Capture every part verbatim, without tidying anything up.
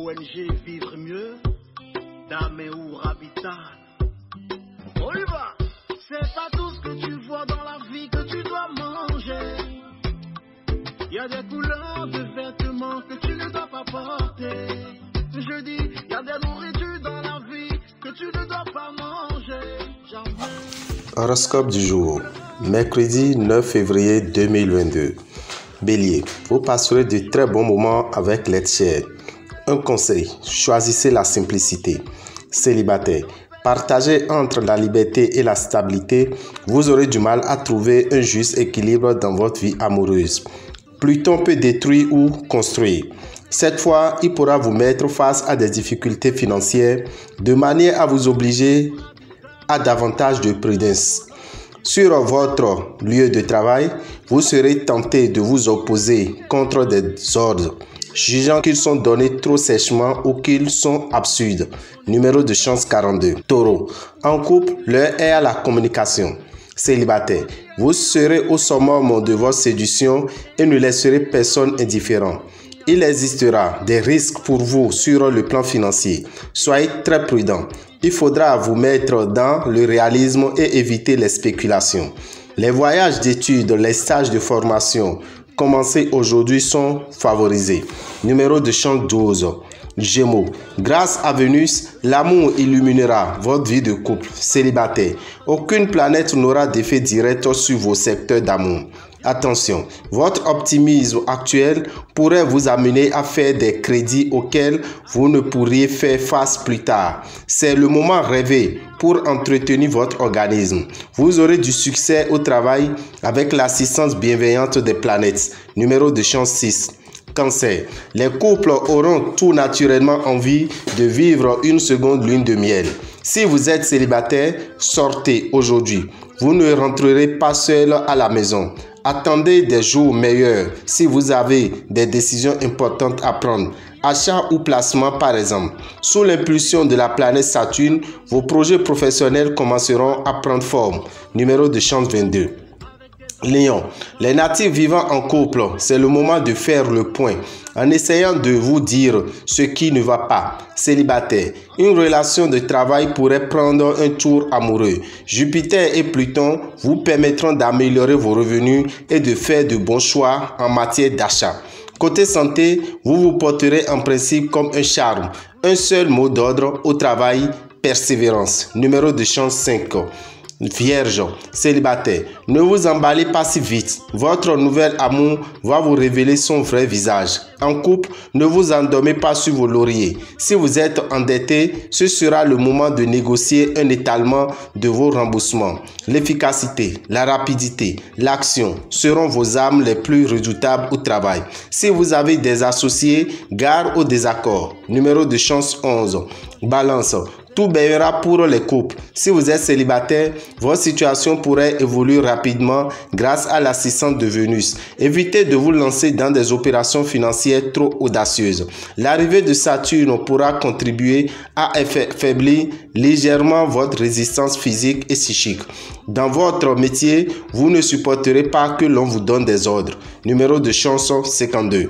O N G Vivre Mieux, Daméour Habitat. On y va. C'est pas tout ce que tu vois dans la vie que tu dois manger. Il y a des couleurs de vêtements que tu ne dois pas porter. Je dis, il y a des nourritures dans la vie que tu ne dois pas manger. Horoscope du jour, mercredi neuf février deux mille vingt-deux. Bélier, vous passerez de très bons moments avec l'être cher. Un conseil, choisissez la simplicité. Célibataire, partagez entre la liberté et la stabilité, vous aurez du mal à trouver un juste équilibre dans votre vie amoureuse. Pluton peut détruire ou construire. Cette fois, il pourra vous mettre face à des difficultés financières de manière à vous obliger à davantage de prudence. Sur votre lieu de travail, vous serez tenté de vous opposer contre des ordres, jugeant qu'ils sont donnés trop sèchement ou qu'ils sont absurdes. Numéro de chance quarante-deux. Taureau, en couple, l'heure est à la communication. Célibataire, vous serez au summum de votre séduction et ne laisserez personne indifférent. Il existera des risques pour vous sur le plan financier. Soyez très prudent. Il faudra vous mettre dans le réalisme et éviter les spéculations. Les voyages d'études, les stages de formation commencés aujourd'hui sont favorisés. Numéro de chance douze. Gémeaux, grâce à Vénus, l'amour illuminera votre vie de couple. Célibataire, aucune planète n'aura d'effet direct sur vos secteurs d'amour. Attention, votre optimisme actuel pourrait vous amener à faire des crédits auxquels vous ne pourriez faire face plus tard. C'est le moment rêvé pour entretenir votre organisme. Vous aurez du succès au travail avec l'assistance bienveillante des planètes. Numéro de chance six. Cancer, les couples auront tout naturellement envie de vivre une seconde lune de miel. Si vous êtes célibataire, sortez aujourd'hui. Vous ne rentrerez pas seul à la maison. Attendez des jours meilleurs si vous avez des décisions importantes à prendre. Achat ou placement par exemple. Sous l'impulsion de la planète Saturne, vos projets professionnels commenceront à prendre forme. Numéro de chance vingt-deux. Lion, les natifs vivant en couple, c'est le moment de faire le point en essayant de vous dire ce qui ne va pas. Célibataire, une relation de travail pourrait prendre un tour amoureux. Jupiter et Pluton vous permettront d'améliorer vos revenus et de faire de bons choix en matière d'achat. Côté santé, vous vous porterez en principe comme un charme. Un seul mot d'ordre au travail, persévérance. Numéro de chance cinq. Vierge, célibataire, ne vous emballez pas si vite. Votre nouvel amour va vous révéler son vrai visage. En couple, ne vous endormez pas sur vos lauriers. Si vous êtes endetté, ce sera le moment de négocier un étalement de vos remboursements. L'efficacité, la rapidité, l'action seront vos armes les plus redoutables au travail. Si vous avez des associés, gare au désaccord. Numéro de chance onze. Balance. Tout baillera pour les couples. Si vous êtes célibataire, votre situation pourrait évoluer rapidement grâce à l'assistance de Vénus. Évitez de vous lancer dans des opérations financières trop audacieuses. L'arrivée de Saturne pourra contribuer à affaiblir légèrement votre résistance physique et psychique. Dans votre métier, vous ne supporterez pas que l'on vous donne des ordres. Numéro de chance cinquante-deux.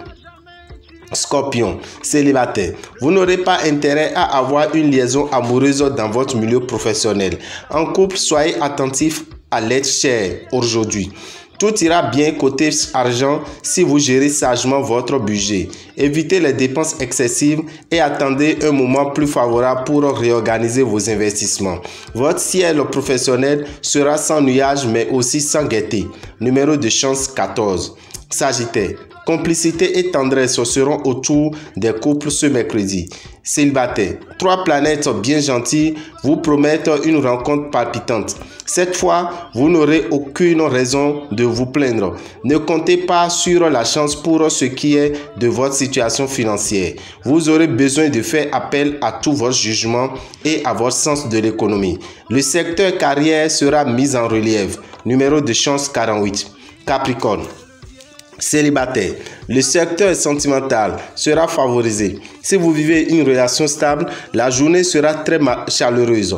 Scorpion, célibataire, vous n'aurez pas intérêt à avoir une liaison amoureuse dans votre milieu professionnel. En couple, soyez attentif à l'être cher aujourd'hui. Tout ira bien côté argent si vous gérez sagement votre budget. Évitez les dépenses excessives et attendez un moment plus favorable pour réorganiser vos investissements. Votre ciel professionnel sera sans nuages mais aussi sans gaieté. Numéro de chance quatorze. Sagittaire, complicité et tendresse seront autour des couples ce mercredi. Célibataire, trois planètes bien gentilles vous promettent une rencontre palpitante. Cette fois, vous n'aurez aucune raison de vous plaindre. Ne comptez pas sur la chance pour ce qui est de votre situation financière. Vous aurez besoin de faire appel à tout votre jugement et à votre sens de l'économie. Le secteur carrière sera mis en relief. Numéro de chance quarante-huit. Capricorne, célibataire, le secteur sentimental sera favorisé. Si vous vivez une relation stable, la journée sera très chaleureuse.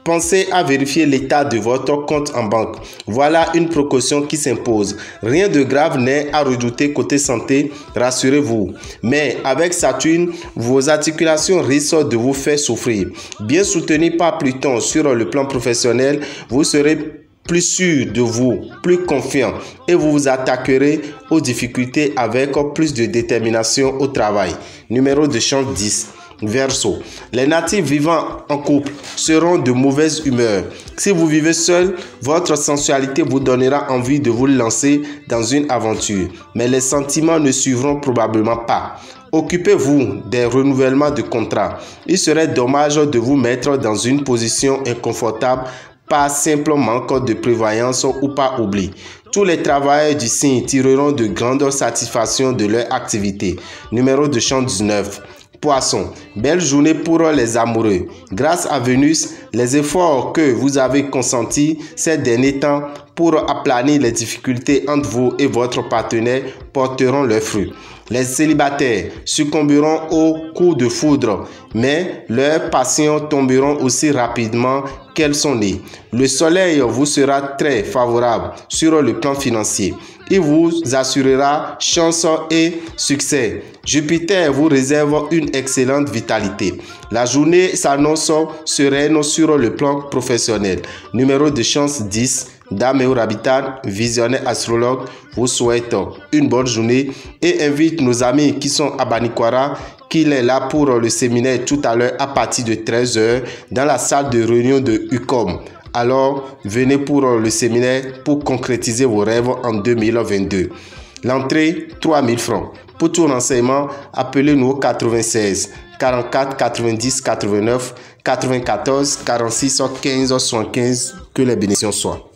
Pensez à vérifier l'état de votre compte en banque. Voilà une précaution qui s'impose. Rien de grave n'est à redouter côté santé, rassurez-vous. Mais avec Saturne, vos articulations risquent de vous faire souffrir. Bien soutenu par Pluton sur le plan professionnel, vous serez plus sûr de vous, plus confiant et vous vous attaquerez aux difficultés avec plus de détermination au travail. Numéro de chance dix. Verseau. Les natifs vivant en couple seront de mauvaise humeur. Si vous vivez seul, votre sensualité vous donnera envie de vous lancer dans une aventure. Mais les sentiments ne suivront probablement pas. Occupez-vous des renouvellements de contrats. Il serait dommage de vous mettre dans une position inconfortable par simple manque de prévoyance ou par oubli. Tous les travailleurs du signe tireront de grandes satisfactions de leur activité. Numéro de chance dix-neuf. Poisson, belle journée pour les amoureux. Grâce à Vénus, les efforts que vous avez consentis ces derniers temps pour aplanir les difficultés entre vous et votre partenaire porteront leurs fruits. Les célibataires succomberont au coup de foudre, mais leurs passions tomberont aussi rapidement qu'elles sont nées. Le soleil vous sera très favorable sur le plan financier. Il vous assurera chance et succès. Jupiter vous réserve une excellente vitalité. La journée s'annonce sereine sur le plan professionnel. Numéro de chance dix. Dame et Orabitan, visionnaire astrologue, vous souhaite une bonne journée et invite nos amis qui sont à Banikwara qu'il est là pour le séminaire tout à l'heure à partir de treize heures dans la salle de réunion de U C O M. Alors, venez pour le séminaire pour concrétiser vos rêves en deux mille vingt-deux. L'entrée, trois mille francs. Pour tout renseignement, appelez-nous au quatre-vingt-seize quarante-quatre quatre-vingt-dix quatre-vingt-neuf quatre-vingt-quatorze quarante-six quinze soixante-quinze. Que les bénédictions soient.